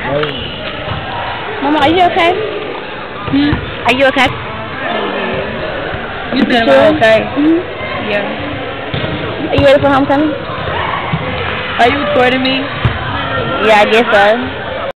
Mama, are you okay? Hmm? Are you okay? You said I'm okay. Yeah. Are you ready for homecoming? Are you recording me? Yeah, I guess so.